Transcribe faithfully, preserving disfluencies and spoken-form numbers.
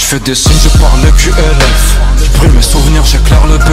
fais des signes, je parle Q L F. Je brûle mes souvenirs, j'éclaire le